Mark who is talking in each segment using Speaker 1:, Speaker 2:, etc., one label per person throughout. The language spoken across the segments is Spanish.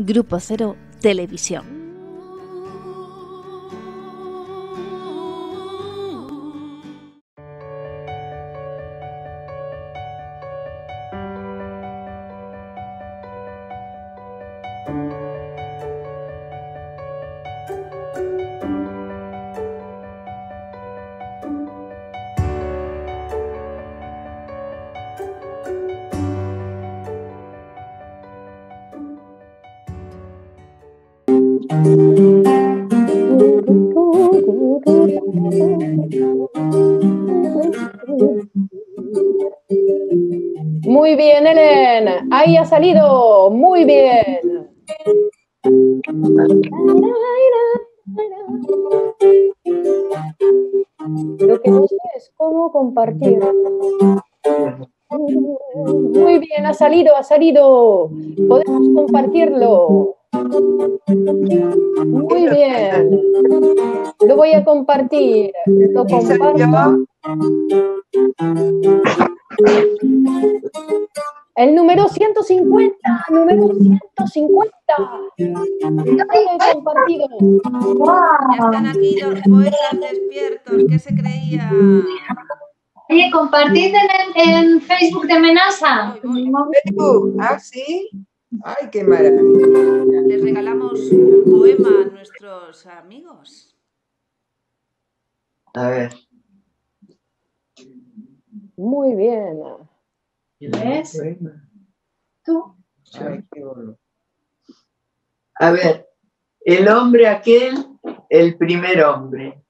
Speaker 1: Grupo Cero Televisión.
Speaker 2: Muy bien, Elena. Ahí ha salido. Muy bien. Lo que no sé es cómo compartir. Muy bien, ha salido, ha salido. Podemos compartirlo. Muy bien. Lo voy a compartir. Lo comparto. El número 150. Número 150. Lo he compartido.
Speaker 3: Ya están aquí los poetas despiertos. ¿Qué se creía?
Speaker 4: Oye, compartid en Facebook de Menasa.
Speaker 5: Facebook, ah, sí. Ay, qué maravilla.
Speaker 3: Les regalamos un poema a nuestros amigos.
Speaker 5: A ver.
Speaker 2: Muy bien.
Speaker 4: ¿Ves? ¿Tú?
Speaker 5: Ay, qué bueno. A ver, el hombre aquel, el primer hombre.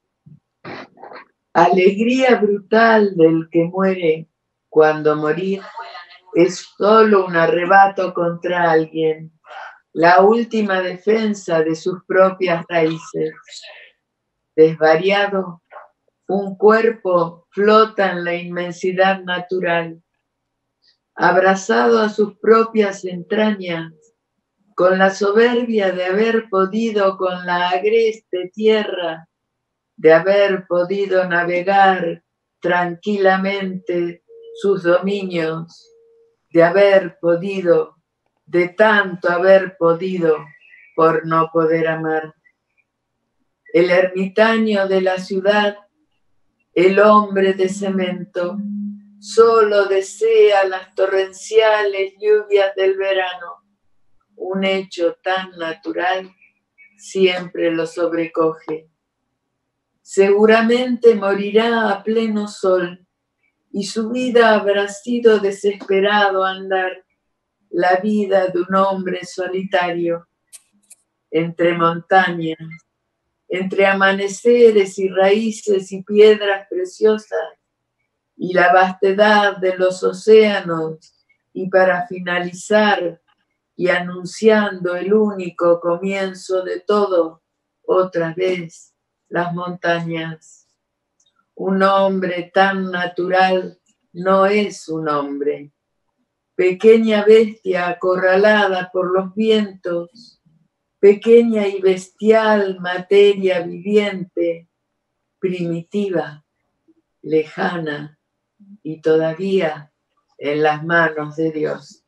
Speaker 5: Alegría brutal del que muere cuando morir es solo un arrebato contra alguien, la última defensa de sus propias raíces. Desvariado, un cuerpo flota en la inmensidad natural, abrazado a sus propias entrañas, con la soberbia de haber podido con la agreste tierra, de haber podido navegar tranquilamente sus dominios, de haber podido, de tanto haber podido por no poder amar. El ermitaño de la ciudad, el hombre de cemento, solo desea las torrenciales lluvias del verano. Un hecho tan natural siempre lo sobrecoge. Seguramente morirá a pleno sol y su vida habrá sido desesperado andar, la vida de un hombre solitario, entre montañas, entre amaneceres y raíces y piedras preciosas y la vastedad de los océanos, y para finalizar y anunciando el único comienzo de todo, otra vez las montañas. Un hombre tan natural no es un hombre. Pequeña bestia acorralada por los vientos, pequeña y bestial materia viviente, primitiva, lejana y todavía en las manos de Dios.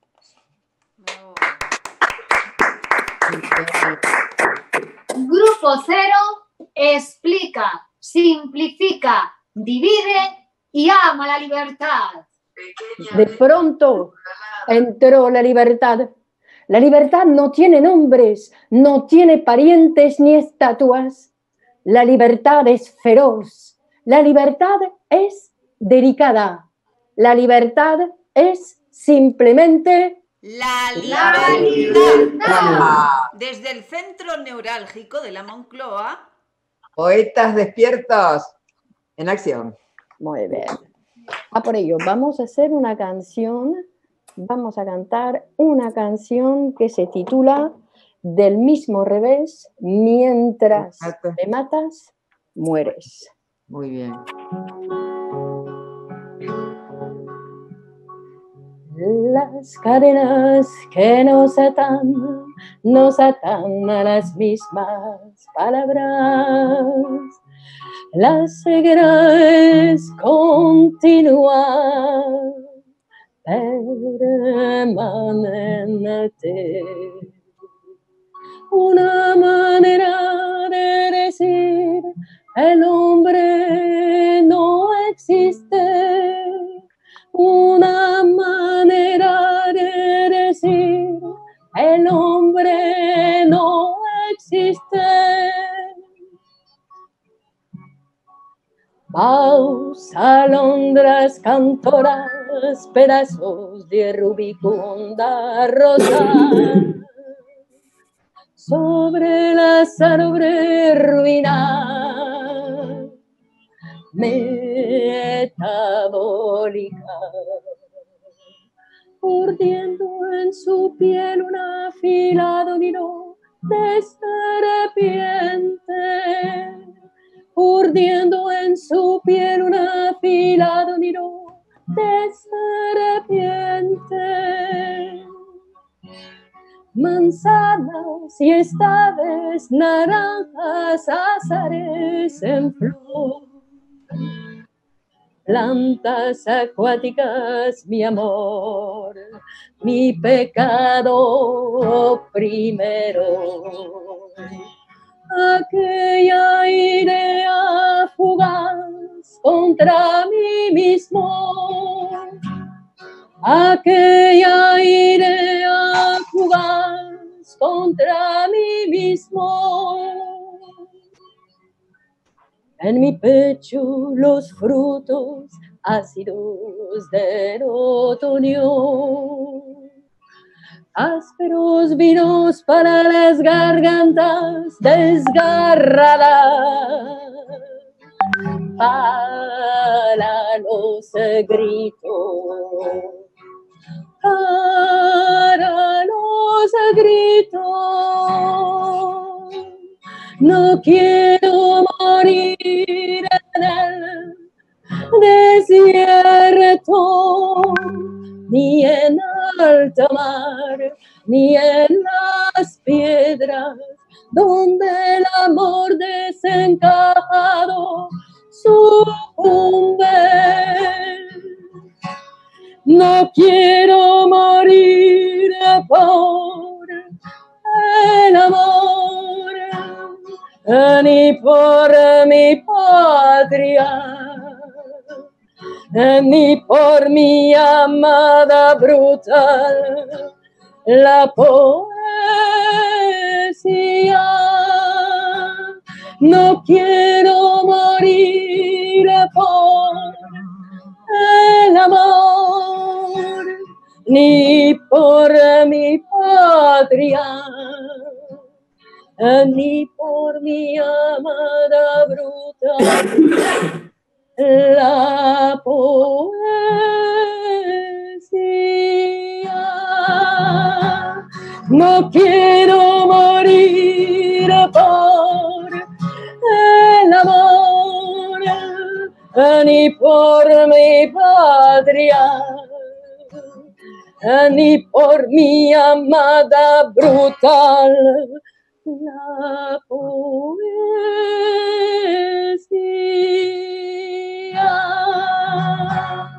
Speaker 4: Grupo Cero explica, simplifica, divide y ama la libertad.
Speaker 2: De pronto entró la libertad. La libertad no tiene nombres, no tiene parientes ni estatuas. La libertad es feroz. La libertad es delicada. La libertad es simplemente
Speaker 3: La
Speaker 4: libertad.
Speaker 3: libertad. Desde el centro neurálgico de la Moncloa.
Speaker 5: Poetas despiertos en acción.
Speaker 2: Muy bien. A por ello, vamos a hacer una canción, vamos a cantar una canción que se titula Del mismo revés, mientras me matas, mueres.
Speaker 5: Muy bien.
Speaker 2: Las cadenas que nos atan a las mismas palabras. La ceguera es continuar, permanente. una manera de decir el hombre no existe, una manera de decir el hombre no existe. Paus, alondras, cantoras, pedazos de rubicunda rosa, sobre la salobre ruina metabólica, urdiendo en su piel un afilado nido de serpiente, urdiendo en su piel un afilado nido de serpiente. Manzanas y esta vez naranjas, azares en flor, plantas acuáticas, mi amor, mi pecado primero. Aquella idea fugaz contra mí mismo, aquella idea fugaz contra mí mismo. En mi pecho los frutos ácidos del otoño, ásperos vinos para las gargantas desgarradas, para los gritos, para los gritos. No quiero morir en el desierto, ni en alta mar, ni en las piedras, donde el amor desencajado sucumbe. No quiero morir por el amor, ni por mi patria, ni por mi amada brutal, la poesía. No quiero morir por el amor, ni por mi patria, ni por mi amada brutal, la poesía. No quiero morir por el amor, ni por mi patria, ni por mi amada brutal, la poesía.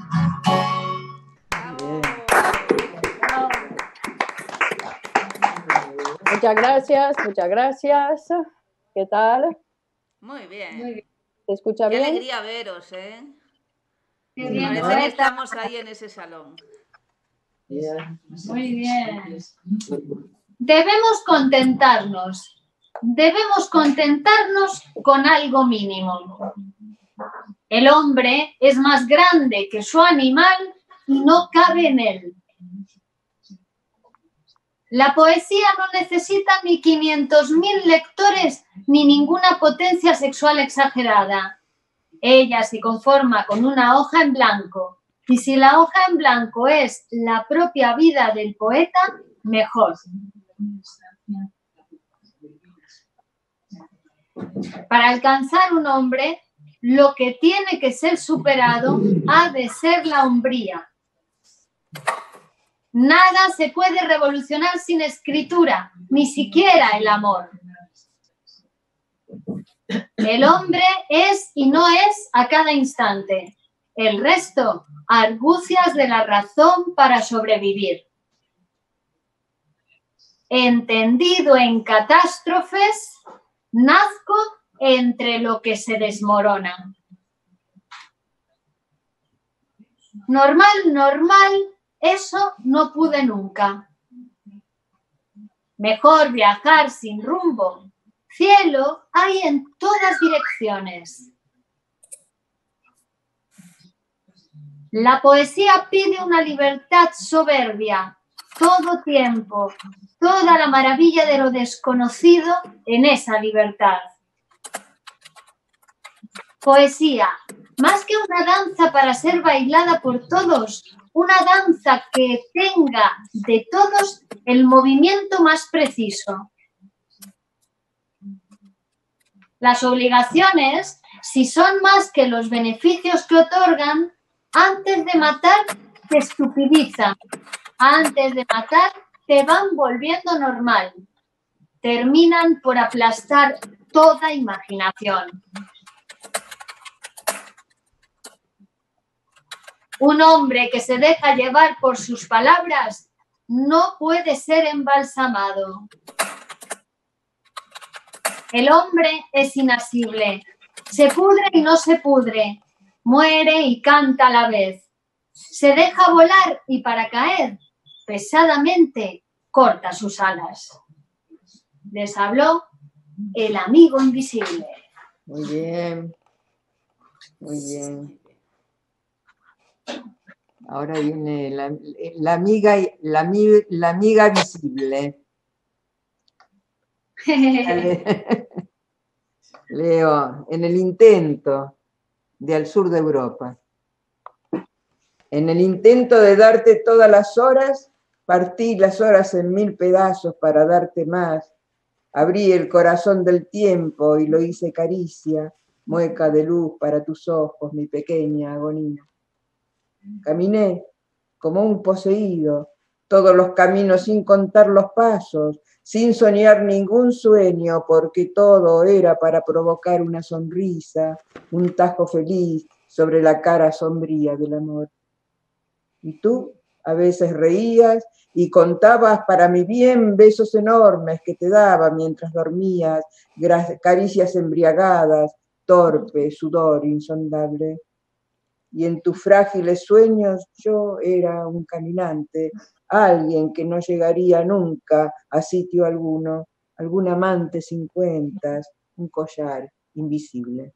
Speaker 2: Muchas gracias, muchas gracias. ¿Qué tal?
Speaker 3: Muy bien.
Speaker 2: ¿Se escucha
Speaker 3: Qué
Speaker 2: bien?
Speaker 3: alegría veros, ¿eh?
Speaker 4: Qué bien,
Speaker 3: Parece que estamos ahí en ese salón.
Speaker 4: Muy bien. Debemos contentarnos con algo mínimo. El hombre es más grande que su animal y no cabe en él. La poesía no necesita ni 500.000 lectores ni ninguna potencia sexual exagerada. Ella se conforma con una hoja en blanco. Y si la hoja en blanco es la propia vida del poeta, mejor. Para alcanzar un hombre, lo que tiene que ser superado ha de ser la hombría. Nada se puede revolucionar sin escritura, ni siquiera el amor. El hombre es y no es a cada instante. El resto, argucias de la razón para sobrevivir. entendido en catástrofes, nazco entre lo que se desmorona. Normal, normal, eso no pude nunca. Mejor viajar sin rumbo. Cielo hay en todas direcciones. La poesía pide una libertad soberbia, todo tiempo, toda la maravilla de lo desconocido en esa libertad. Poesía, más que una danza para ser bailada por todos, una danza que tenga de todos el movimiento más preciso. Las obligaciones, si son más que los beneficios que otorgan, antes de matar te estupidizan, antes de matar te van volviendo normal, terminan por aplastar toda imaginación. Un hombre que se deja llevar por sus palabras no puede ser embalsamado. El hombre es inasible, se pudre y no se pudre, muere y canta a la vez. Se deja volar y para caer, pesadamente corta sus alas. Les habló el amigo invisible.
Speaker 5: Muy bien. Muy bien. Ahora viene la amiga visible. Leo, en el intento de al sur de Europa. En el intento de darte todas las horas, partí las horas en 1000 pedazos para darte más. Abrí el corazón del tiempo y lo hice caricia, mueca de luz para tus ojos, mi pequeña agonía. Caminé como un poseído, todos los caminos sin contar los pasos, sin soñar ningún sueño, porque todo era para provocar una sonrisa, un tajo feliz sobre la cara sombría del amor. Y tú a veces reías y contabas para mi bien besos enormes que te daba mientras dormías, caricias embriagadas, torpe, sudor insondable. Y en tus frágiles sueños yo era un caminante, alguien que no llegaría nunca a sitio alguno, algún amante sin cuentas, un collar invisible.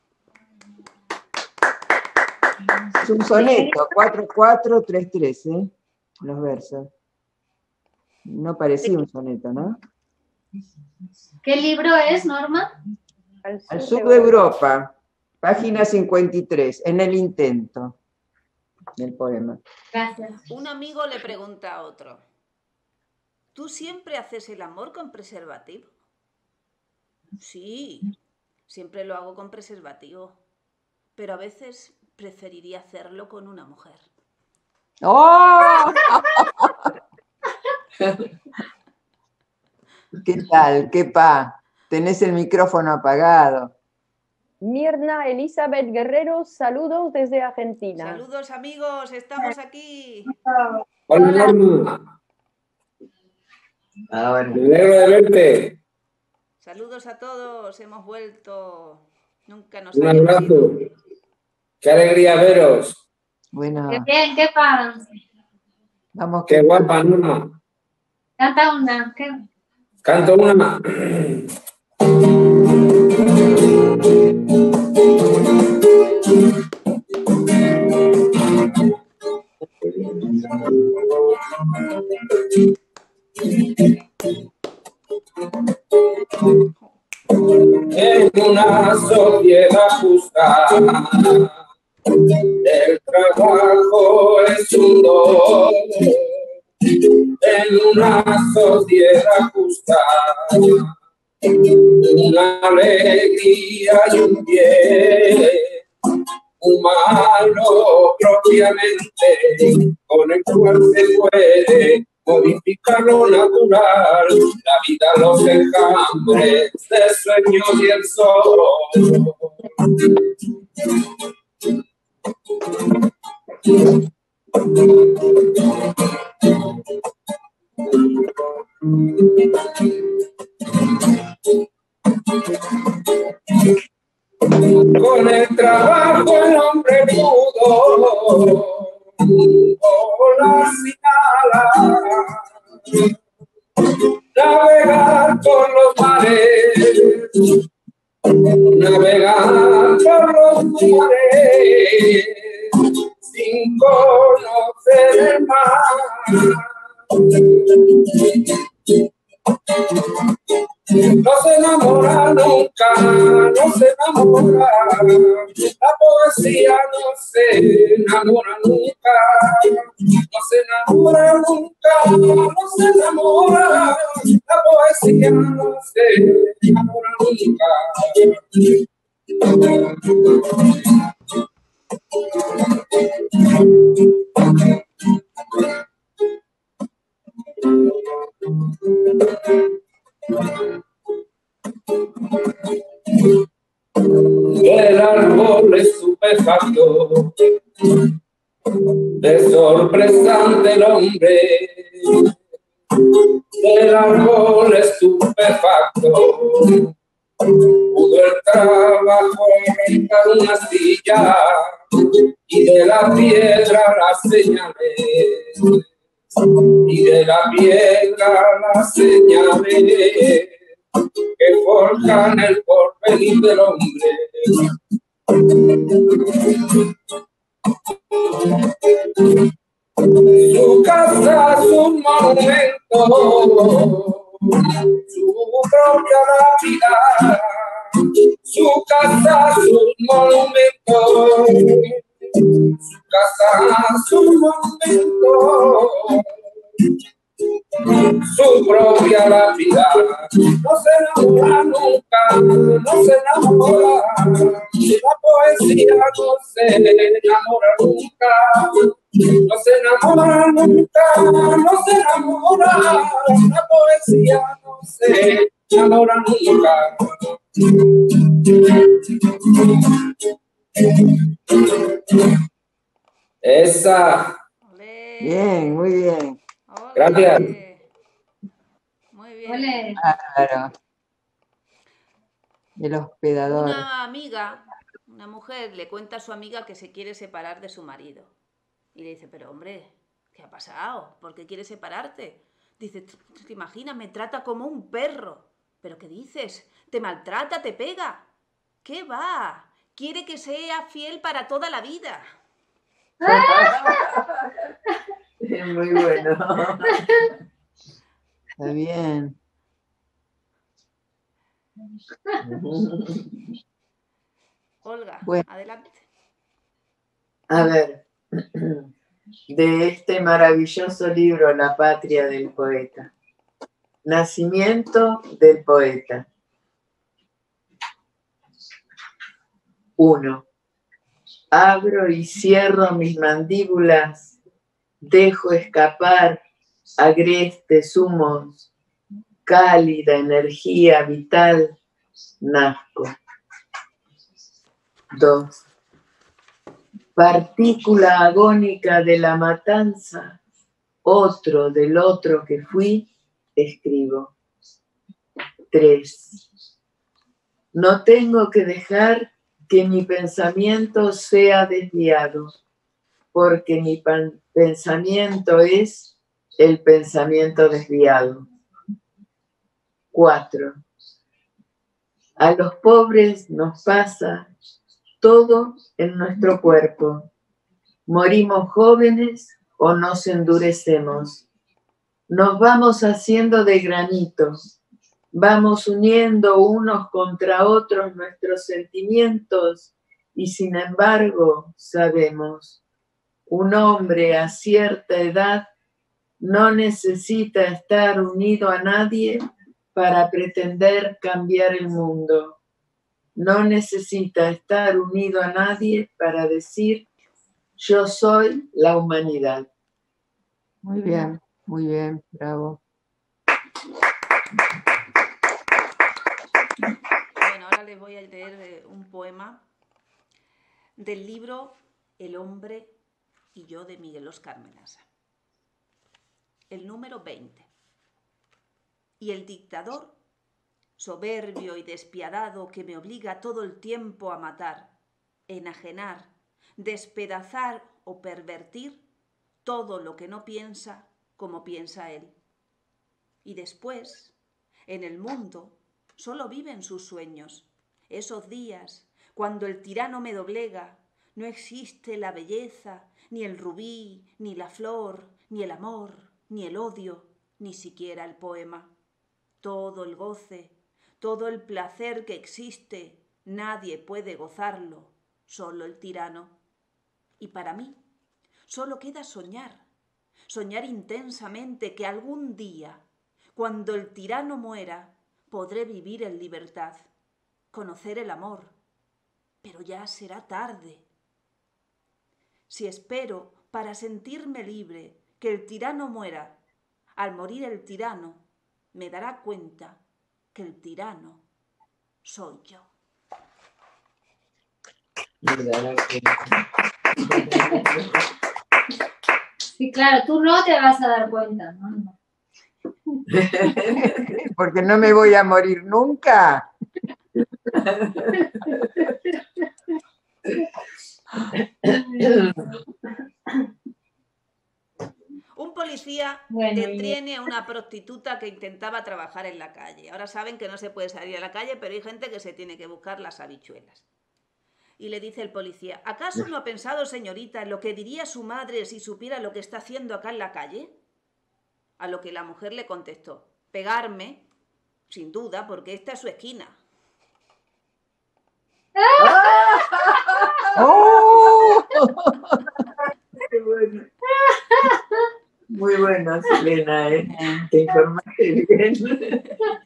Speaker 5: Es un soneto, 4-4-3-3, ¿eh? Los versos. No parecía un soneto, ¿no?
Speaker 4: ¿Qué libro es, Norma?
Speaker 5: Al sur de Europa. Página 53, en el intento del poema.
Speaker 4: Gracias.
Speaker 3: Un amigo le pregunta a otro: ¿tú siempre haces el amor con preservativo? Sí, siempre lo hago con preservativo, pero a veces preferiría hacerlo con una mujer.
Speaker 5: ¡Oh! ¿Qué tal? ¿Qué pa? Tenés el micrófono apagado.
Speaker 2: Mirna Elizabeth Guerrero, saludos desde Argentina.
Speaker 3: Saludos, amigos, estamos aquí.
Speaker 6: Hola, Norma.
Speaker 5: Ahora.
Speaker 6: Me alegro de verte.
Speaker 3: Saludos a todos, hemos vuelto. Nunca nos
Speaker 6: Un
Speaker 3: habíamos
Speaker 6: abrazo.
Speaker 3: ido.
Speaker 6: Qué alegría veros.
Speaker 5: Bueno,
Speaker 4: Qué bien, qué pan.
Speaker 5: vamos.
Speaker 6: Qué guapa, Norma.
Speaker 4: Canta una.
Speaker 6: Canto una. En una sociedad justa, el trabajo es un don. En una sociedad justa, una alegría y un bien humano propiamente, con el cual se puede modificar lo natural, la vida, los enjambres de sueños y el sol. Con el trabajo el hombre pudo volar sin alas, navegar por los mares, navegar por los mares, sin conocer el mar. No se enamora nunca, no se enamora. La poesía no se enamora nunca. No se enamora nunca, no se enamora. La poesía no se enamora nunca. El árbol es estupefacto, de sorpresa ante el hombre. El árbol es estupefacto, pudo el trabajo arrancar una astilla y de la piedra las señales, y de la piedra las señales que forjan el porvenir del hombre. Su casa, su monumento, su propia vida. Su casa, su monumento, su casa, su monumento, su propia lapida. No se enamora nunca, no se enamora. La poesía no se enamora nunca. No se enamora nunca, no se enamora. La poesía no se enamora nunca. Esa.
Speaker 3: Olé.
Speaker 7: Bien, muy bien.
Speaker 3: Olé.
Speaker 6: Gracias.
Speaker 3: Muy bien.
Speaker 4: Ole.
Speaker 7: Claro. El hospedador.
Speaker 3: Una amiga, una mujer, le cuenta a su amiga que se quiere separar de su marido. Y le dice, pero hombre, ¿qué ha pasado? ¿Por qué quieres separarte? Dice, ¿te imaginas? Me trata como un perro. ¿Pero qué dices? ¿Te maltrata? ¿Te pega? ¿Qué va? Quiere que sea fiel para toda la vida.
Speaker 5: Es muy bueno.
Speaker 7: Está bien.
Speaker 3: Olga,
Speaker 7: Bueno.
Speaker 3: adelante.
Speaker 5: A ver, de este maravilloso libro, La patria del poeta. Nacimiento del poeta. 1. Abro y cierro mis mandíbulas, dejo escapar agrestes humos, cálida energía vital, nazco. 2. Partícula agónica de la matanza, otro del otro que fui, escribo. 3. No tengo que dejar que mi pensamiento sea desviado, porque mi pensamiento es el pensamiento desviado. 4. A los pobres nos pasa todo en nuestro cuerpo. Morimos jóvenes o nos endurecemos. Nos vamos haciendo de granito. Vamos uniendo unos contra otros nuestros sentimientos y sin embargo sabemos, un hombre a cierta edad no necesita estar unido a nadie para pretender cambiar el mundo. No necesita estar unido a nadie para decir, yo soy la humanidad.
Speaker 7: Muy bien, bravo.
Speaker 3: Bueno, ahora les voy a leer un poema del libro El hombre y yo de Miguel Oscar Menasa. El número 20. Y el dictador, soberbio y despiadado, que me obliga todo el tiempo a matar, enajenar, despedazar o pervertir todo lo que no piensa como piensa él. Y después, en el mundo, solo viven sus sueños. Esos días, cuando el tirano me doblega, no existe la belleza, ni el rubí, ni la flor, ni el amor, ni el odio, ni siquiera el poema. Todo el goce, todo el placer que existe, nadie puede gozarlo, solo el tirano. Y para mí, solo queda soñar, soñar intensamente que algún día, cuando el tirano muera, podré vivir en libertad, conocer el amor, pero ya será tarde. Si espero, para sentirme libre, que el tirano muera, al morir el tirano, me dará cuenta que el tirano soy yo.
Speaker 4: Sí, claro, tú no te vas a dar cuenta, ¿no?
Speaker 7: Porque no me voy a morir nunca.
Speaker 3: Un policía
Speaker 4: Bueno,
Speaker 3: detiene a una prostituta que intentaba trabajar en la calle. Ahora saben que no se puede salir a la calle, pero hay gente que se tiene que buscar las habichuelas. Y le dice el policía, ¿acaso no ha pensado, señorita, en lo que diría su madre si supiera lo que está haciendo acá en la calle? A lo que la mujer le contestó, pegarme, sin duda, porque esta es su esquina.
Speaker 7: ¡Oh!
Speaker 5: Qué bueno. Muy bueno, Selena, ¿eh? Te informaste bien.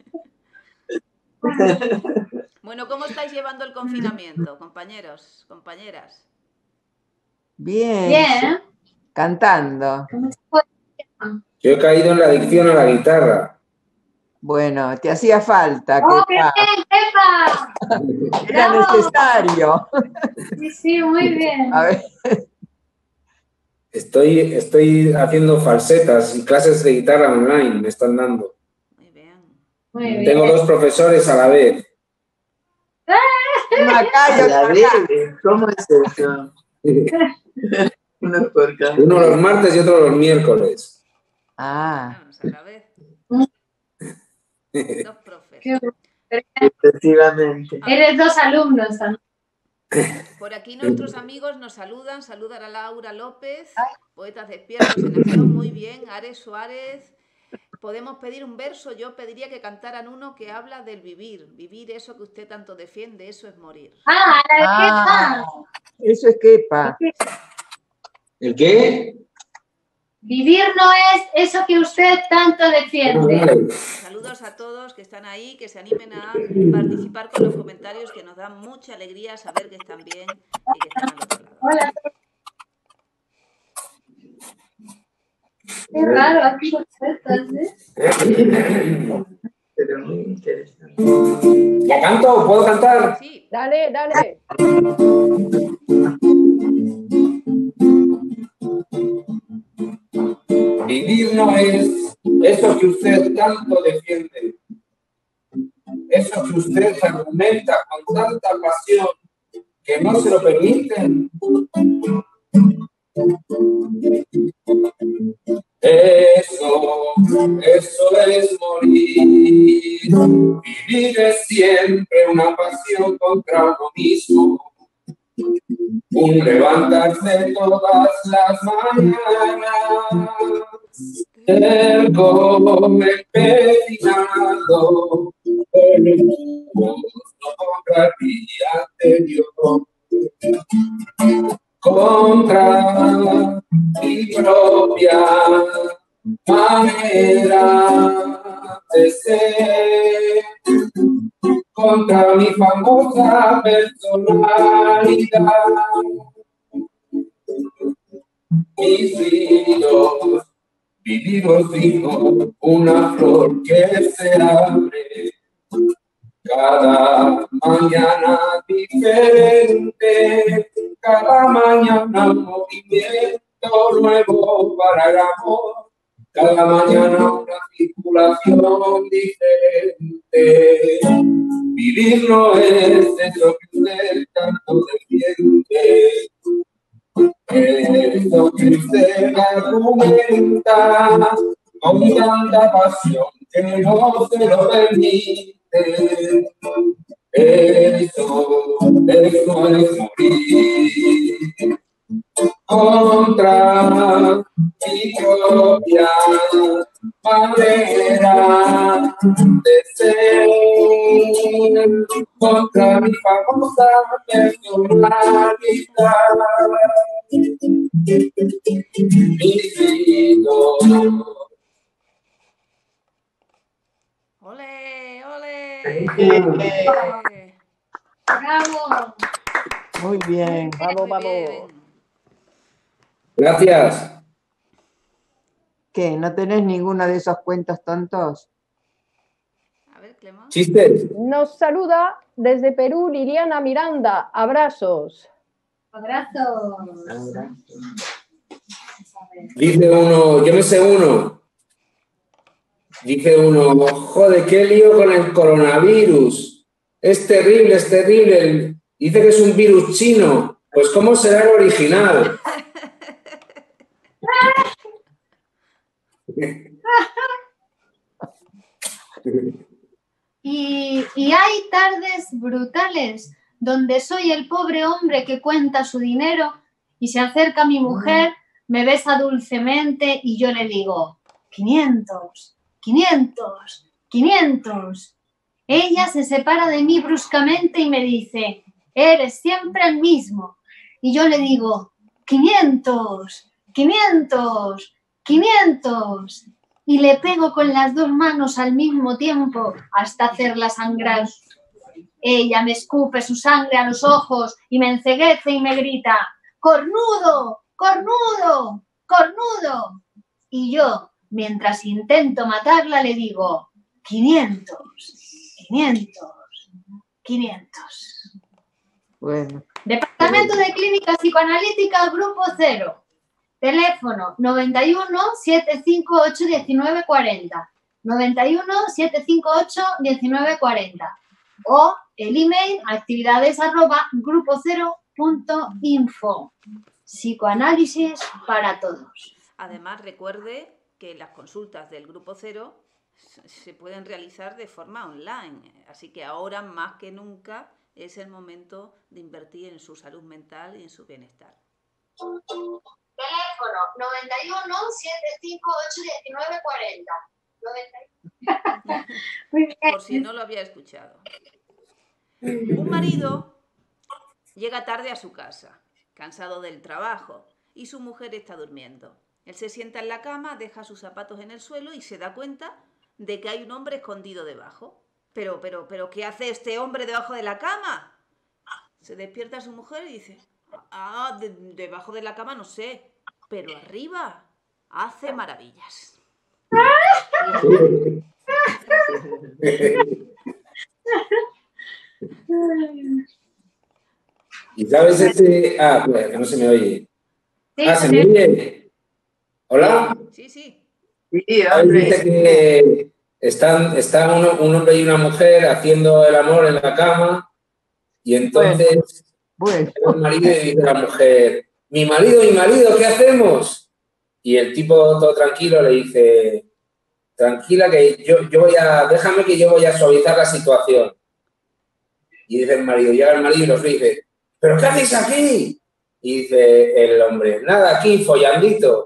Speaker 3: Bueno, ¿cómo estáis llevando el confinamiento, compañeros, compañeras?
Speaker 7: Bien.
Speaker 4: Bien.
Speaker 7: Cantando.
Speaker 6: Yo he caído en la adicción a la guitarra.
Speaker 7: Bueno, te hacía falta,
Speaker 4: ¡Oh, qué
Speaker 7: Kepa.
Speaker 4: bien, Kepa!
Speaker 7: Era
Speaker 4: ¡Bravo!
Speaker 7: necesario.
Speaker 4: Sí, sí, muy bien.
Speaker 7: A ver,
Speaker 6: Estoy haciendo falsetas y clases de guitarra online me están dando.
Speaker 3: Muy bien.
Speaker 4: Muy bien.
Speaker 6: Tengo 2 profesores a la vez.
Speaker 7: uno acá y
Speaker 5: A
Speaker 7: otro
Speaker 5: la
Speaker 7: acá.
Speaker 5: vez, ¿cómo es eso? Uno por cada
Speaker 6: Uno los martes y otro los miércoles.
Speaker 7: Ah,
Speaker 3: Vamos a la vez. 2 profes.
Speaker 4: Qué bueno.
Speaker 5: sucesivamente.
Speaker 4: Eres 2 alumnos también.
Speaker 3: Por aquí nuestros amigos nos saludan. Saludar a Laura López, Poetas Despiertos en Acción, muy bien. Ares Suárez. Podemos pedir un verso. Yo pediría que cantaran uno que habla del vivir. Vivir, eso que usted tanto defiende, eso es morir.
Speaker 4: Ah, la de
Speaker 7: Ah.
Speaker 4: Kepa.
Speaker 7: eso es Kepa.
Speaker 6: ¿El qué?
Speaker 4: Vivir no es eso que usted tanto defiende.
Speaker 6: Vale.
Speaker 3: Saludos a todos que están ahí, que se animen a participar con los comentarios, que nos dan mucha alegría saber que están bien y que están al otro lado.
Speaker 4: Hola. Qué raro, aquí conceptos, ¿eh?
Speaker 5: Pero muy interesante.
Speaker 6: ¿Ya canto? ¿Puedo cantar?
Speaker 3: Sí,
Speaker 2: Dale, dale.
Speaker 6: Vivir no es eso que usted tanto defiende, eso que usted argumenta con tanta pasión que no se lo permiten. Eso es morir. Vivir es siempre una pasión contra uno mismo. Un levantarse todas las mañanas, terco, empecinado, no contra el día anterior, contra mi propia manera de ser, contra mi famosa personalidad. Mis brillos vividos digo una flor que se abre cada mañana diferente, cada mañana un movimiento nuevo para el amor, cada mañana una circulación situación diferente. Vivir no es eso que usted tanto defiende. Eso que usted argumenta con tanta pasión que no se lo permite. Eso es morir contra mi propia manera de ser, contra mi famosa personalidad. Mis hijos.
Speaker 3: ¡Ole, ole!
Speaker 4: ¡Bravo!
Speaker 7: Muy bien.
Speaker 2: Vamos,
Speaker 3: Muy
Speaker 2: vamos.
Speaker 3: bien.
Speaker 6: Gracias.
Speaker 7: ¿Qué? ¿No tenés ninguno de esos cuentos tontos?
Speaker 3: A ver, Clemón.
Speaker 6: ¿Chistes?
Speaker 2: Nos saluda desde Perú Liliana Miranda. Abrazos.
Speaker 4: Abrazos.
Speaker 6: Dice uno, yo me sé uno. Dice uno, joder, qué lío con el coronavirus. Es terrible, es terrible. Dice que es un virus chino. Pues ¿cómo será el original?
Speaker 4: Y hay tardes brutales donde soy el pobre hombre que cuenta su dinero y se acerca mi mujer, me besa dulcemente y yo le digo, 500, 500, 500. Ella se separa de mí bruscamente y me dice, eres siempre el mismo. Y yo le digo, 500, 500, 500. Y le pego con las dos manos al mismo tiempo hasta hacerla sangrar. Ella me escupe su sangre a los ojos y me enceguece y me grita, ¡cornudo, cornudo, cornudo! Y yo, mientras intento matarla, le digo, 500, 500, 500.
Speaker 7: Bueno,
Speaker 4: Departamento de Clínica Psicoanalítica, Grupo 0. Teléfono 91 758 1940. 91 758 1940. O el email actividades@grupo0.info. Psicoanálisis para todos.
Speaker 3: Además, recuerde que las consultas del Grupo Cero se pueden realizar de forma online. Así que ahora, más que nunca, es el momento de invertir en su salud mental y en su bienestar.
Speaker 4: Teléfono 91 758 1940.
Speaker 3: Por si no lo había escuchado. Un marido llega tarde a su casa, cansado del trabajo, y su mujer está durmiendo. Él se sienta en la cama, deja sus zapatos en el suelo y se da cuenta de que hay un hombre escondido debajo. Pero, ¿qué hace este hombre debajo de la cama? Se despierta su mujer y dice, debajo de la cama no sé, pero arriba hace maravillas.
Speaker 6: Y sabes ese... pues, que no se me oye.
Speaker 4: Sí,
Speaker 6: ¿Se me oye? ¿Hola?
Speaker 3: Sí, sí.
Speaker 5: Sí,
Speaker 6: ¿Sabes?
Speaker 5: hombre.
Speaker 6: Dice que están un hombre y una mujer haciendo el amor en la cama y entonces
Speaker 7: bueno.
Speaker 6: el marido y dice a la mujer, mi marido, ¿qué hacemos? Y el tipo todo tranquilo le dice, tranquila que yo voy a, déjame que yo voy a suavizar la situación. Y dice el marido, llega el marido y los dice, ¿pero qué hacéis aquí? Y dice el hombre, nada, aquí follandito.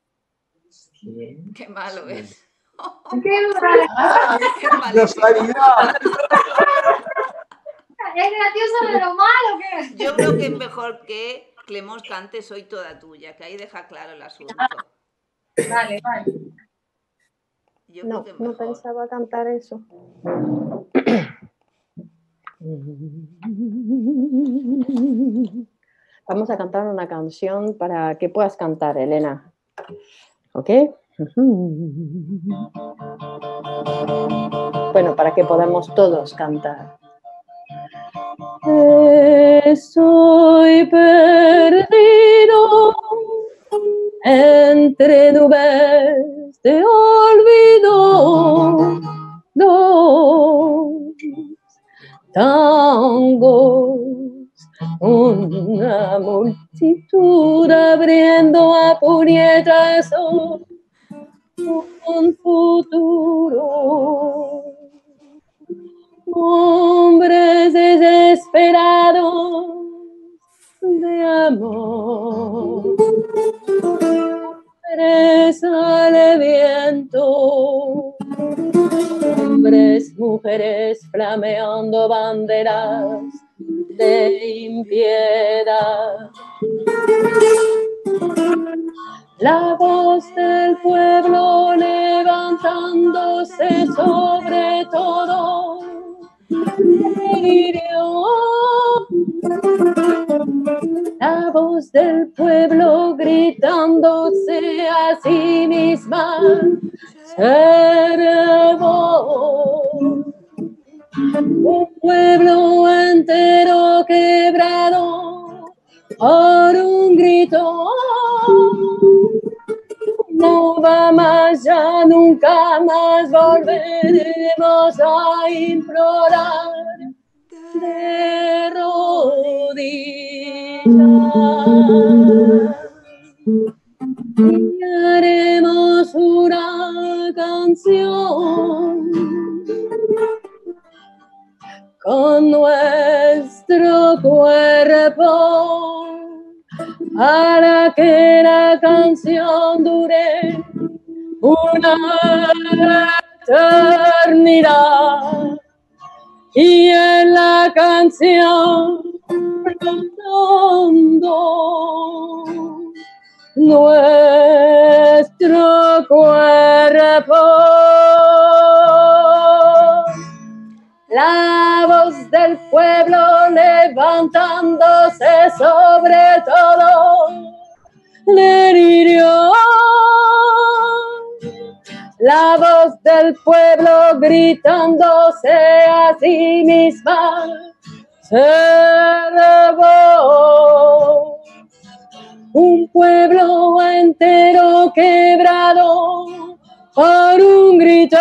Speaker 3: Qué malo es.
Speaker 4: ¡Qué mal!
Speaker 3: Qué malísimo.
Speaker 7: Casualidad.
Speaker 4: ¿Es gracioso de lo malo que es?
Speaker 3: Yo creo que es mejor que Clemón cante Soy toda tuya, que ahí deja claro el asunto.
Speaker 4: Vale, vale.
Speaker 3: Yo
Speaker 2: No,
Speaker 3: creo que es
Speaker 2: no
Speaker 3: mejor.
Speaker 2: pensaba cantar eso. Vamos a cantar una canción para que puedas cantar, Elena. ¿Ok? Bueno, para que podamos todos cantar. Estoy perdido entre nubes se olvidó dos tangos, una multitud abriendo a puñetazos un futuro. Hombres desesperados de amor, presa de viento, hombres, mujeres flameando banderas de impiedad. La voz del pueblo levantándose sobre todo, delirio. La voz del pueblo gritándose a sí misma, servo. Un pueblo entero quebrado por un grito. No va más, ya nunca más volveremos a implorar de rodillas. Y haremos una canción con nuestro cuerpo, para que la canción dure una eternidad. Y en la canción flotando nuestro cuerpo. La voz del pueblo levantándose sobre todo, delirio. La voz del pueblo gritándose a sí misma, servo. Un pueblo entero quebrado por un grito.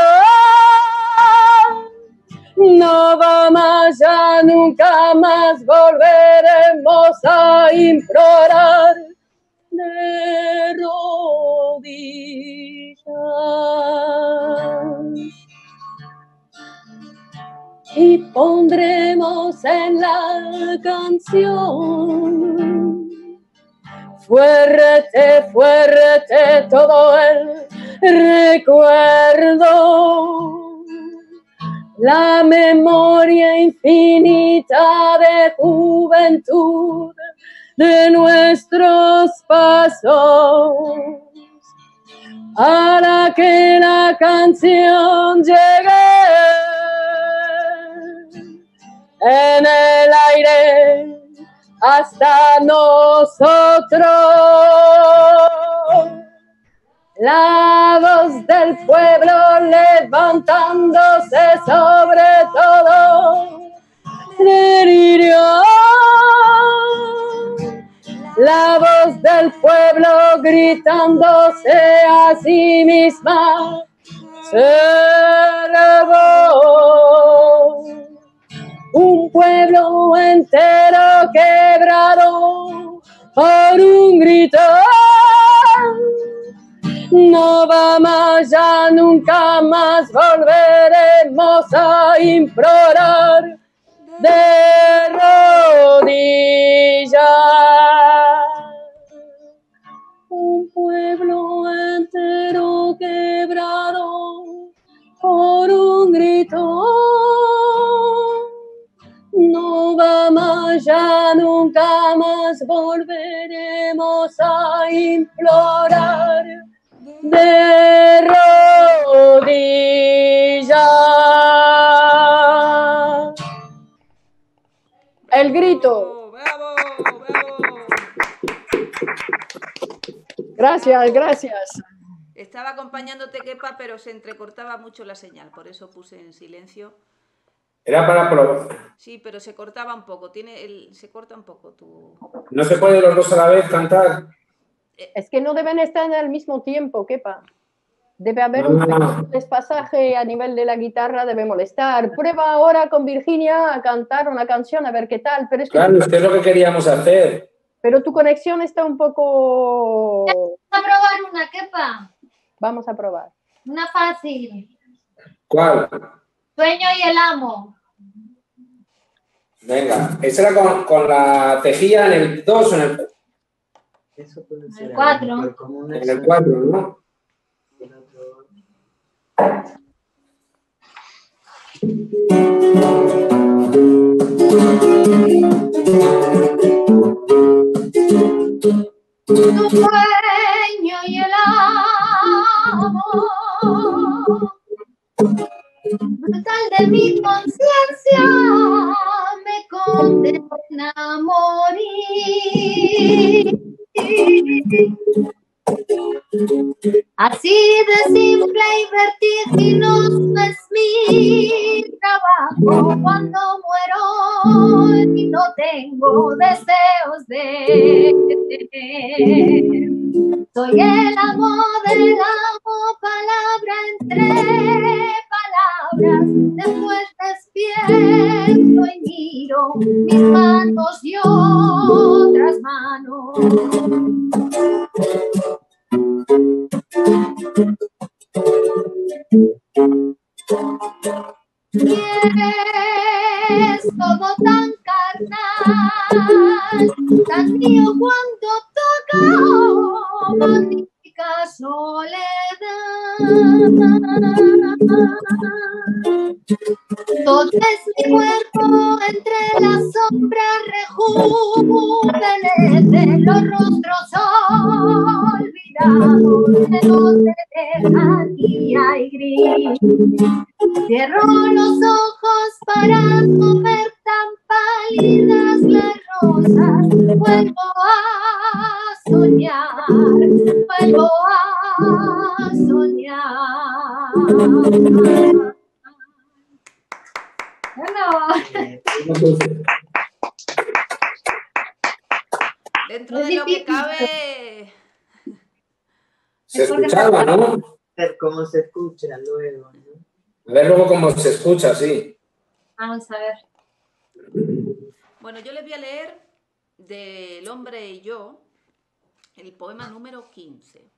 Speaker 2: No va más, ya nunca más volveremos a implorar de rodillas. Y pondremos en la canción fuerte, fuerte todo el recuerdo. La memoria infinita de juventud de nuestros pasos, para que la canción llegue en el aire hasta nosotros. La voz del pueblo levantándose sobre todo, delirio. La voz del pueblo gritándose a sí misma, servo. Un pueblo entero quebrado por un grito. No va más, ya nunca más volveremos a implorar de rodillas. Un pueblo entero quebrado por un grito. No va más, ya nunca más volveremos a implorar de rodillas. El grito.
Speaker 3: ¡Bravo! ¡Bravo!
Speaker 2: Gracias, gracias.
Speaker 3: Estaba acompañándote, Kepa, pero se entrecortaba mucho la señal, por eso puse en silencio.
Speaker 6: Era para probar.
Speaker 3: Sí, pero se cortaba un poco, se corta un poco tu...
Speaker 6: ¿No se puede los dos a la vez cantar?
Speaker 2: Es que no deben estar al mismo tiempo, Kepa. Debe haber un pequeño despasaje a nivel de la guitarra, debe molestar. Prueba ahora con Virginia a cantar una canción, a ver qué tal. Pero es que
Speaker 6: Claro, es que es lo que queríamos hacer.
Speaker 2: Pero tu conexión está un poco...
Speaker 4: Vamos a probar una, Kepa.
Speaker 2: Vamos a probar.
Speaker 4: Una fácil.
Speaker 6: ¿Cuál?
Speaker 4: Sueño y el amo.
Speaker 6: Venga, esa era con la tejilla en el 2 o en el,
Speaker 5: Eso puede ser
Speaker 4: El 4.
Speaker 5: a lo mejor como una
Speaker 6: en el 4, ¿no?
Speaker 5: el otro-
Speaker 4: Tu sueño y el amor brutal de mi conciencia me condena a morir. Así de simple y vertiginoso es mi trabajo cuando muero y no tengo deseos de tener. Soy el amo del amo, palabra entre palabras. Después despierto y miro mis manos y otras manos. Y es todo tan carnal, tan mío cuando toca magnífica soledad. Todo es mi cuerpo entre las sombras rejuvenece los rostros olvidados de donde dejan día y gris. Cierro los ojos para no ver tan pálidas las rosas. Vuelvo a soñar, vuelvo a soñar. Bueno.
Speaker 3: Dentro de lo que cabe.
Speaker 6: Se escuchaba, ¿no?
Speaker 5: ver cómo se escucha luego, ¿no?
Speaker 6: A ver luego cómo se escucha, sí.
Speaker 4: Vamos a ver.
Speaker 3: Bueno, yo les voy a leer del hombre y yo el poema número 15.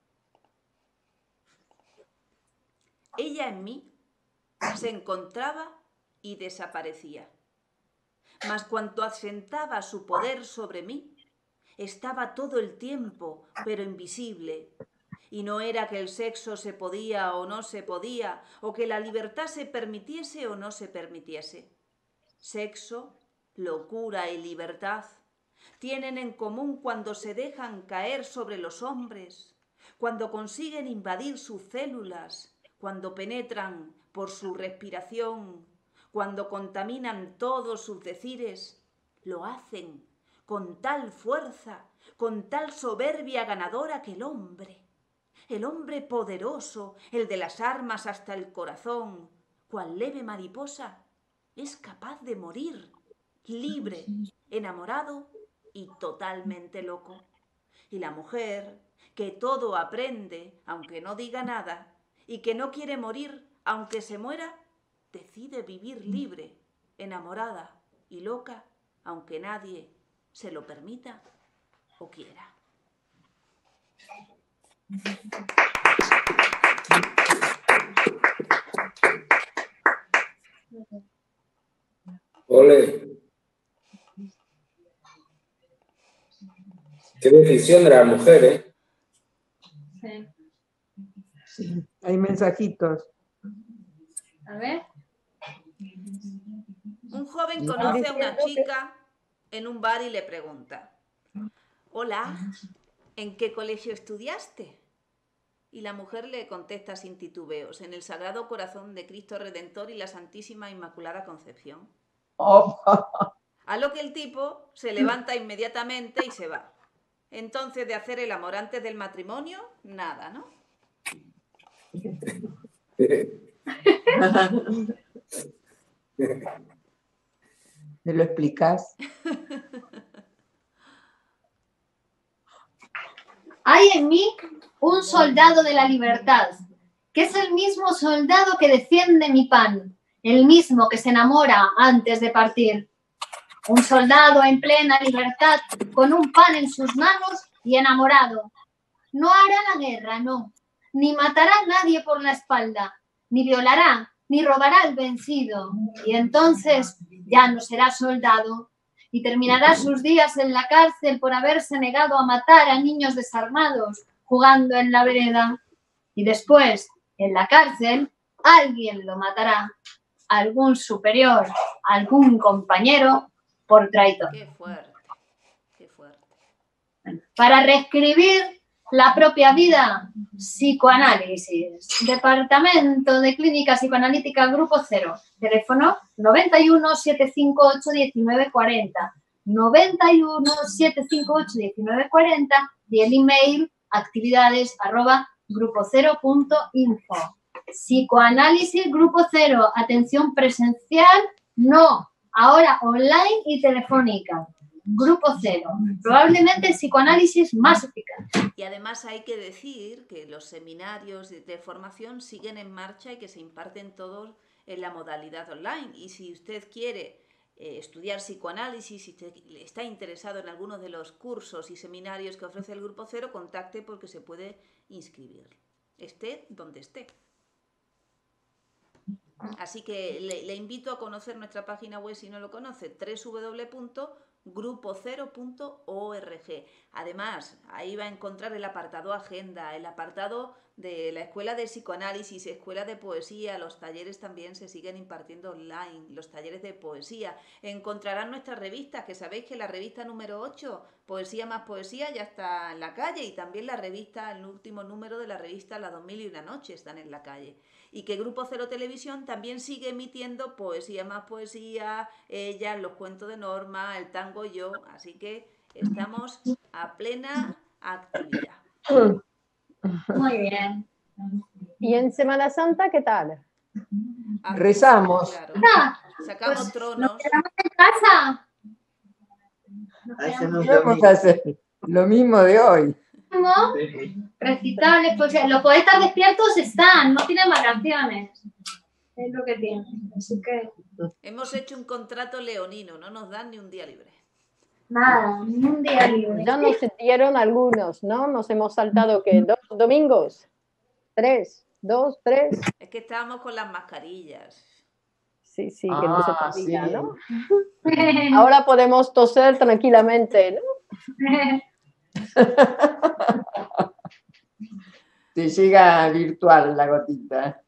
Speaker 3: Ella en mí se encontraba y desaparecía, mas cuanto asentaba su poder sobre mí, estaba todo el tiempo, pero invisible. Y no era que el sexo se podía o no se podía, o que la libertad se permitiese o no se permitiese. Sexo, locura y libertad tienen en común cuando se dejan caer sobre los hombres, cuando consiguen invadir sus células, cuando penetran por su respiración, cuando contaminan todos sus decires. Lo hacen con tal fuerza, con tal soberbia ganadora que el hombre poderoso, el de las armas hasta el corazón, cual leve mariposa, es capaz de morir, libre, enamorado y totalmente loco. Y la mujer, que todo aprende, aunque no diga nada, y que no quiere morir, aunque se muera, decide vivir libre, enamorada y loca, aunque nadie se lo permita o quiera.
Speaker 6: Ole. Qué decisión de la mujer, ¿eh?
Speaker 4: Sí.
Speaker 7: Sí, hay mensajitos.
Speaker 4: A ver.
Speaker 3: Un joven conoce a una chica en un bar y le pregunta: hola, ¿en qué colegio estudiaste? Y la mujer le contesta sin titubeos: en el Sagrado Corazón de Cristo Redentor y la Santísima Inmaculada Concepción.
Speaker 7: Oh,
Speaker 3: A lo que el tipo se levanta inmediatamente y se va. Entonces, de hacer el amor antes del matrimonio, nada, ¿no?
Speaker 7: ¿me lo explicás?
Speaker 4: Hay en mí un soldado de la libertad que es el mismo soldado que defiende mi pan, el mismo que se enamora antes de partir. Un soldado en plena libertad, con un pan en sus manos y enamorado. No hará la guerra, no, ni matará a nadie por la espalda, ni violará, ni robará al vencido. Y entonces ya no será soldado y terminará sus días en la cárcel por haberse negado a matar a niños desarmados jugando en la vereda. Y después, en la cárcel, alguien lo matará, algún superior, algún compañero, por traidor.
Speaker 3: Qué fuerte, qué fuerte.
Speaker 4: Para reescribir la propia vida, psicoanálisis, Departamento de Clínica Psicoanalítica Grupo 0, teléfono 91 758 1940, 91 758 1940 y el email actividades@grupo0.info. Psicoanálisis Grupo 0, atención presencial, no, ahora online y telefónica. Grupo 0, probablemente el psicoanálisis más eficaz.
Speaker 3: Y además hay que decir que los seminarios de formación siguen en marcha y que se imparten todos en la modalidad online. Y si usted quiere estudiar psicoanálisis, si está interesado en algunos de los cursos y seminarios que ofrece el Grupo 0, contacte porque se puede inscribir, esté donde esté. Así que le invito a conocer nuestra página web si no lo conoce, www.grupo0.org. Además, ahí va a encontrar el apartado agenda, el apartado de la escuela de psicoanálisis, escuela de poesía, los talleres también se siguen impartiendo online, los talleres de poesía. Encontrarán nuestras revistas, que sabéis que la revista número 8, Poesía más Poesía, ya está en la calle, y también la revista, el último número de la revista La 2001 Noche están en la calle. Y que Grupo 0 Televisión también sigue emitiendo Poesía más Poesía, Ella, Los Cuentos de Norma, El Tango Yo, así que estamos a plena actividad.
Speaker 4: Muy bien.
Speaker 2: ¿Y en Semana Santa qué tal?
Speaker 7: Rezamos.
Speaker 3: Claro.
Speaker 4: Ah,
Speaker 3: Sacamos
Speaker 4: pues,
Speaker 3: tronos.
Speaker 4: ¿nos quedamos en casa?
Speaker 5: Hacemos
Speaker 7: Vamos a hacer lo mismo de hoy.
Speaker 4: ¿No? Recitables, pues los poetas despiertos están, no tienen vacaciones. Es lo que tienen. Así que
Speaker 3: Hemos hecho un contrato leonino, no nos dan ni un día libre.
Speaker 4: nada, ni un día libre.
Speaker 2: Ya nos dieron algunos, ¿no? Nos hemos saltado, ¿qué? 2 domingos, 3, 2, 3.
Speaker 3: Es que estábamos con las mascarillas.
Speaker 2: Sí, sí, que no se
Speaker 7: Ah,
Speaker 2: podía,
Speaker 7: sí.
Speaker 2: ¿no? Ahora podemos toser tranquilamente, ¿no?
Speaker 7: Te llega virtual la gotita.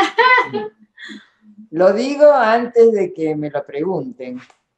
Speaker 7: Lo digo antes de que me lo pregunten.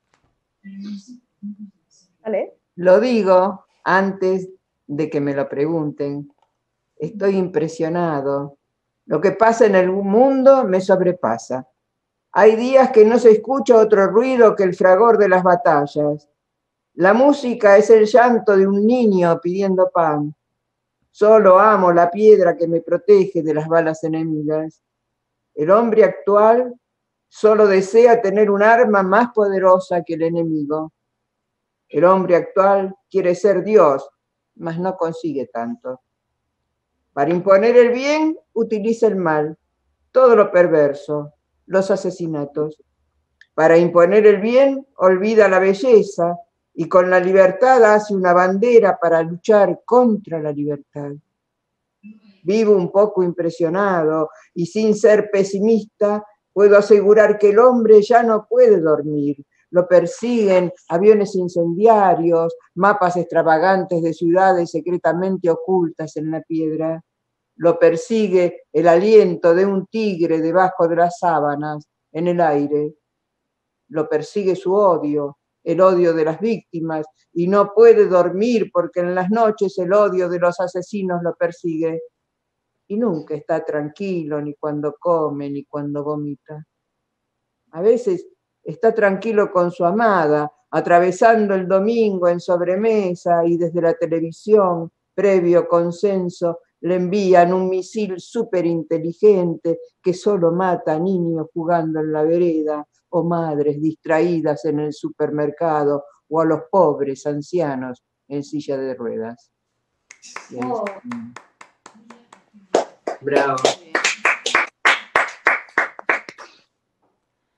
Speaker 2: ¿Vale?
Speaker 7: Lo digo antes de que me lo pregunten. Estoy impresionado. Lo que pasa en el mundo me sobrepasa. Hay días que no se escucha otro ruido que el fragor de las batallas. La música es el llanto de un niño pidiendo pan. Solo amo la piedra que me protege de las balas enemigas. El hombre actual solo desea tener un arma más poderosa que el enemigo. El hombre actual quiere ser Dios, mas no consigue tanto. Para imponer el bien, utiliza el mal, todo lo perverso, los asesinatos. Para imponer el bien, olvida la belleza y con la libertad hace una bandera para luchar contra la libertad. Vivo un poco impresionado y sin ser pesimista, puedo asegurar que el hombre ya no puede dormir. Lo persiguen aviones incendiarios, mapas extravagantes de ciudades secretamente ocultas en la piedra. Lo persigue el aliento de un tigre debajo de las sábanas, en el aire. Lo persigue su odio, el odio de las víctimas, y no puede dormir porque en las noches el odio de los asesinos lo persigue. Y nunca está tranquilo, ni cuando come, ni cuando vomita. A veces está tranquilo con su amada, atravesando el domingo en sobremesa y desde la televisión, previo consenso, le envían un misil superinteligente que solo mata a niños jugando en la vereda o madres distraídas en el supermercado o a los pobres ancianos en silla de ruedas.
Speaker 4: Oh.
Speaker 5: Bravo.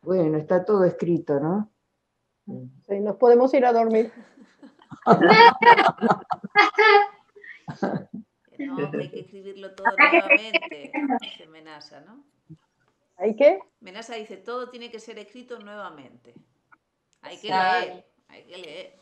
Speaker 7: Bueno, está todo escrito, ¿no?
Speaker 2: Sí, nos podemos ir a dormir.
Speaker 3: No, que hay que escribirlo todo nuevamente, dice Menasa, ¿no?
Speaker 2: ¿Hay qué?
Speaker 3: Menasa dice, todo tiene que ser escrito nuevamente. Hay que
Speaker 4: Exacto.
Speaker 3: leer, hay que leer.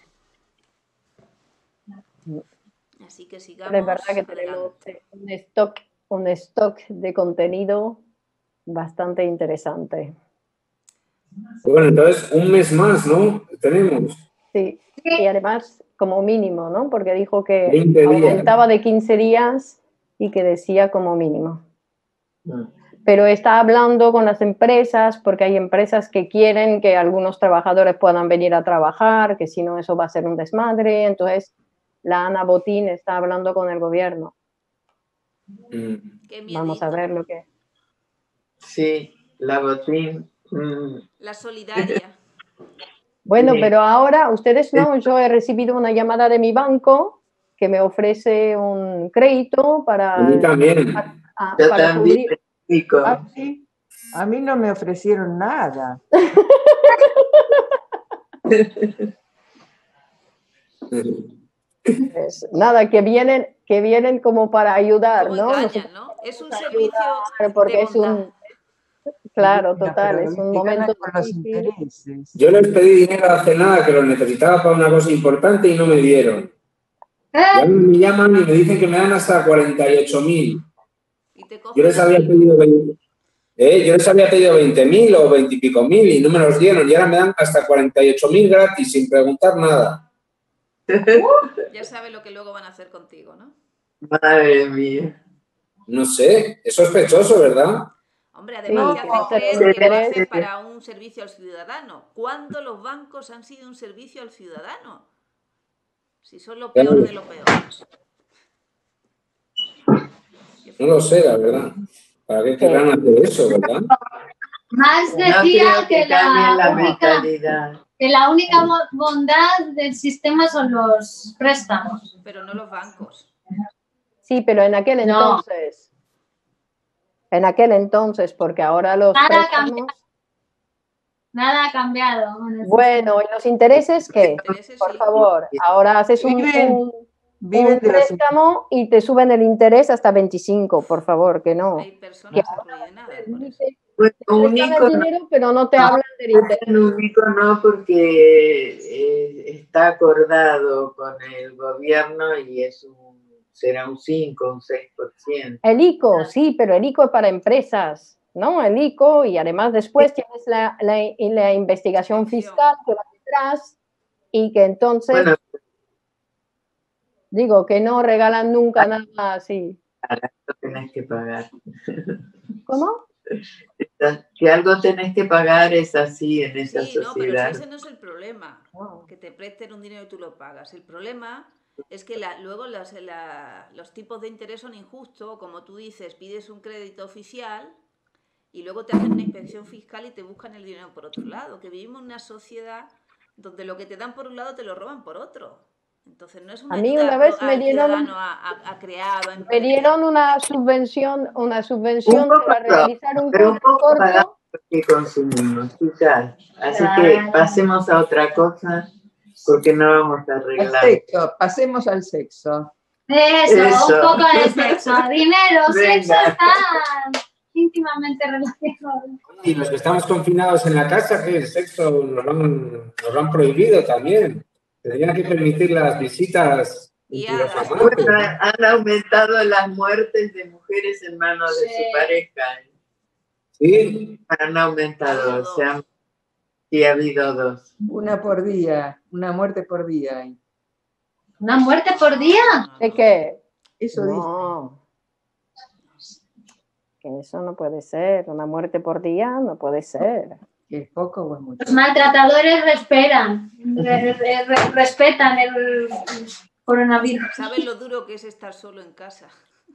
Speaker 3: Así que sigamos
Speaker 2: Pero es verdad que tenemos
Speaker 3: adelante.
Speaker 2: un stock de contenido bastante interesante.
Speaker 6: Bueno, entonces un mes más, ¿no? Tenemos
Speaker 2: Sí, y además como mínimo, ¿no? Porque dijo que
Speaker 6: 20 días.
Speaker 2: aumentaba de 15 días y que decía como mínimo. Pero está hablando con las empresas porque hay empresas que quieren que algunos trabajadores puedan venir a trabajar, que si no eso va a ser un desmadre. Entonces la Ana Botín está hablando con el gobierno.
Speaker 3: Qué
Speaker 2: Vamos a ver lo que...
Speaker 5: Sí, la Botín.
Speaker 3: La solidaria.
Speaker 2: Bueno,
Speaker 5: Sí.
Speaker 2: pero ahora ustedes no, yo he recibido una llamada de mi banco que me ofrece un crédito
Speaker 6: A mí también.
Speaker 5: Yo
Speaker 2: para
Speaker 5: también,
Speaker 2: cubrir.
Speaker 5: Nico.
Speaker 7: Sí. A mí no me ofrecieron nada.
Speaker 2: Pues, nada, que vienen como para ayudar,
Speaker 3: ¿Cómo
Speaker 2: ¿no?
Speaker 3: engañan,
Speaker 2: Nosotros
Speaker 3: no? Es un
Speaker 2: ayudar
Speaker 3: servicio
Speaker 2: porque
Speaker 3: de
Speaker 2: es
Speaker 3: bondad.
Speaker 2: un, claro,
Speaker 7: Bueno,
Speaker 2: total,
Speaker 7: pero
Speaker 2: es un
Speaker 7: te ganan
Speaker 2: momento
Speaker 7: con los
Speaker 2: difícil.
Speaker 7: intereses.
Speaker 6: Yo les pedí dinero hace nada que lo necesitaba para una cosa importante y no me dieron. Y ahora me llaman y me dicen que me dan hasta 48.000.
Speaker 3: Y te cogen
Speaker 6: Yo les había
Speaker 3: así.
Speaker 6: pedido 20.000 o 20 y pico mil y no me los dieron. Y ahora me dan hasta 48.000 gratis sin preguntar nada.
Speaker 3: Ya sabes lo que luego van a hacer contigo, ¿no?
Speaker 5: Madre mía.
Speaker 6: No sé, es sospechoso, ¿verdad?
Speaker 3: Hombre, además
Speaker 2: Sí,
Speaker 3: te
Speaker 2: que
Speaker 3: hacen
Speaker 2: va a ser
Speaker 3: creer
Speaker 2: un
Speaker 3: que lo
Speaker 2: interés.
Speaker 3: hacen para un servicio al ciudadano. ¿Cuándo los bancos han sido un servicio al ciudadano? Si son lo peor de lo peor.
Speaker 6: No lo sé, la verdad. ¿Para qué querrán hacer eso, verdad?
Speaker 4: Marx
Speaker 5: No
Speaker 4: decía
Speaker 5: creo que cambien la mentalidad.
Speaker 4: que la única bondad del sistema son los préstamos.
Speaker 3: Pero no los bancos.
Speaker 2: Sí, pero en aquel
Speaker 4: No.
Speaker 2: entonces. En aquel entonces, porque ahora los
Speaker 4: Nada ha
Speaker 2: préstamos...
Speaker 4: cambiado. Nada ha cambiado.
Speaker 2: Bueno, ¿y los intereses qué?
Speaker 3: Intereses,
Speaker 2: Por
Speaker 3: sí.
Speaker 2: favor, ahora haces un
Speaker 7: Viven de los
Speaker 2: préstamo y te suben el interés hasta 25, por favor, que no.
Speaker 3: Hay personas arruinadas por eso.
Speaker 5: Pues
Speaker 2: Te prestan el dinero, pero no te hablan del interés.
Speaker 5: único no, porque está acordado con el gobierno y será un 5, un 6%.
Speaker 2: El ICO, sí, pero el ICO es para empresas, ¿no? El ICO, y además después tienes la investigación fiscal que va detrás y que entonces,
Speaker 5: Bueno,
Speaker 2: digo, que no regalan nunca nada así.
Speaker 5: algo tenés que pagar.
Speaker 2: ¿Cómo?
Speaker 5: Que algo tenés que pagar es así en esa
Speaker 3: Sí, no, pero si
Speaker 5: sociedad.
Speaker 3: ese no es el problema. Que te presten un dinero y tú lo pagas. El problema es que luego los tipos de interés son injustos. Como tú dices, pides un crédito oficial y luego te hacen una inspección fiscal y te buscan el dinero por otro lado. Que vivimos en una sociedad donde lo que te dan por un lado te lo roban por otro. Entonces no es una
Speaker 2: A mí
Speaker 3: ayuda
Speaker 2: una vez me
Speaker 3: al
Speaker 2: dieron,
Speaker 3: ciudadano a crear o a
Speaker 2: me
Speaker 3: emprender.
Speaker 2: dieron una subvención
Speaker 5: Un poco
Speaker 2: para realizar un
Speaker 5: pero un poco
Speaker 2: corto.
Speaker 5: pagamos lo que consumimos, quizás. Así que pasemos a otra cosa, porque no vamos a
Speaker 7: Al
Speaker 5: arreglar.
Speaker 7: sexo, pasemos al sexo.
Speaker 4: Eso, un poco de sexo. Dinero, sexo
Speaker 5: Venga.
Speaker 4: están íntimamente relacionados.
Speaker 6: Y los que estamos confinados en la casa, que el sexo nos lo han prohibido también. Tendrían que permitir las visitas
Speaker 3: Guiadas.
Speaker 6: entre los amantes.
Speaker 5: Bueno, han aumentado las muertes de mujeres en manos de su pareja.
Speaker 6: Sí,
Speaker 5: Han aumentado, o sea, sí ha habido 2.
Speaker 7: Una por día, una muerte por día.
Speaker 4: ¿Una muerte por día?
Speaker 2: ¿De qué?
Speaker 7: Eso
Speaker 2: No. Que eso no puede ser. Una muerte por día no puede ser.
Speaker 7: dice. ¿Que es poco o es mucho?
Speaker 4: Los maltratadores respetan el coronavirus.
Speaker 3: ¿Sabes lo duro que es estar solo en casa?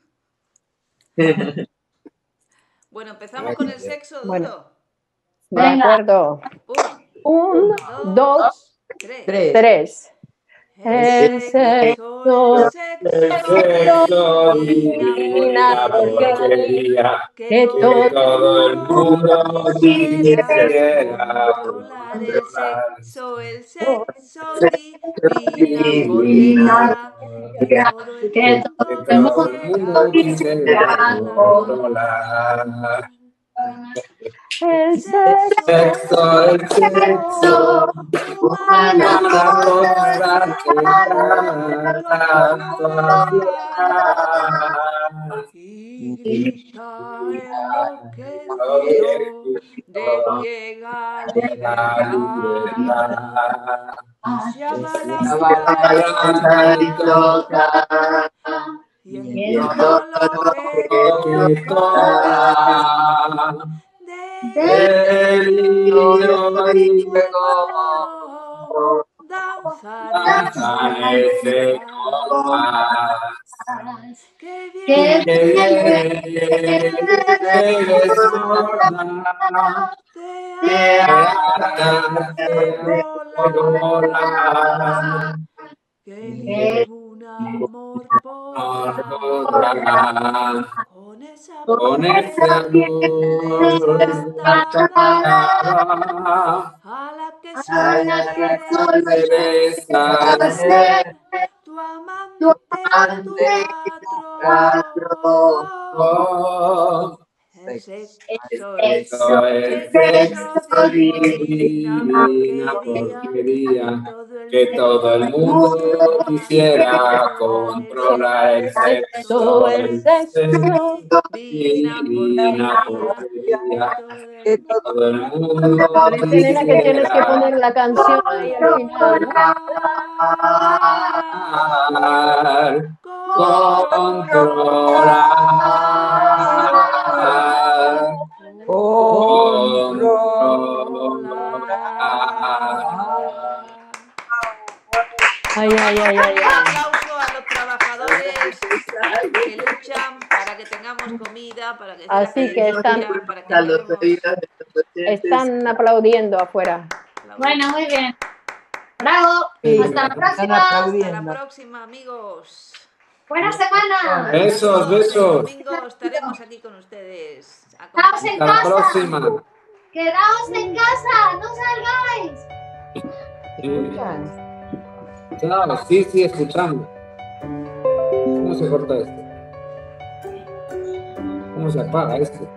Speaker 3: Bueno, empezamos con el sexo duro.
Speaker 2: Bueno. De
Speaker 4: Venga.
Speaker 2: acuerdo. 1, 2,
Speaker 3: tres.
Speaker 2: 3. El sexo,
Speaker 6: Sexo divina porquería que todo el mundo quisiera
Speaker 3: controlar el sexo divina porquería que todo el mundo quisiera controlar.
Speaker 2: el
Speaker 6: Sexo, el sexo, una cosa que tanto
Speaker 3: y grita enloquecido de ciega libertad. Llama la
Speaker 5: y toca,
Speaker 3: y entiendo lo que toca.
Speaker 6: Delirio y
Speaker 3: Danza
Speaker 6: ese compás
Speaker 3: que
Speaker 4: Que
Speaker 3: viene
Speaker 6: que desborda,
Speaker 3: te hace volar, que ningún amor podrá con ese
Speaker 6: amor
Speaker 3: a la que
Speaker 6: a la que solo
Speaker 3: debes
Speaker 6: ser
Speaker 3: tu amante, tu patrón. El sexo divina porquería que todo el mundo quisiera controlar. El sexo divina porquería que todo el mundo
Speaker 2: Parece, nena, que tienes que poner la canción ahí al final, ¿no? Ay, ay, ay, ay,
Speaker 3: Un
Speaker 2: ay.
Speaker 3: aplauso a los trabajadores que luchan para que tengamos comida, para que
Speaker 2: Así que están-
Speaker 3: para que
Speaker 5: a los
Speaker 3: lleguemos.
Speaker 5: oídos de los oyentes.
Speaker 2: Están aplaudiendo afuera.
Speaker 4: Bueno, muy bien. Bravo.
Speaker 7: Sí,
Speaker 4: Hasta la
Speaker 7: están
Speaker 4: próxima.
Speaker 3: Hasta la
Speaker 7: aplaudiendo.
Speaker 3: próxima, amigos.
Speaker 4: Buena semana.
Speaker 6: Besos,
Speaker 3: El
Speaker 6: besos.
Speaker 3: domingo estaremos aquí con ustedes.
Speaker 4: Quedaos en
Speaker 6: Hasta la
Speaker 4: casa.
Speaker 6: próxima.
Speaker 4: Quedaos en casa. No salgáis.
Speaker 7: ¿Escuchan?
Speaker 6: Claro, sí, escuchando. ¿Cómo se corta esto? ¿Cómo se apaga esto?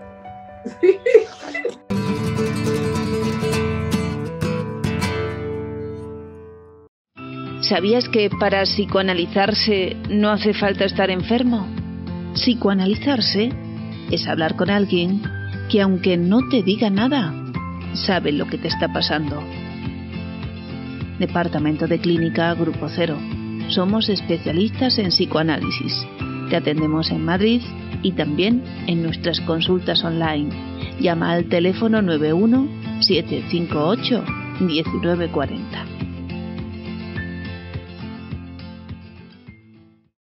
Speaker 1: ¿Sabías que para psicoanalizarse no hace falta estar enfermo? Psicoanalizarse es hablar con alguien que, aunque no te diga nada, sabe lo que te está pasando. Departamento de Clínica Grupo Cero. Somos especialistas en psicoanálisis. Te atendemos en Madrid y también en nuestras consultas online. Llama al teléfono 91 758 1940.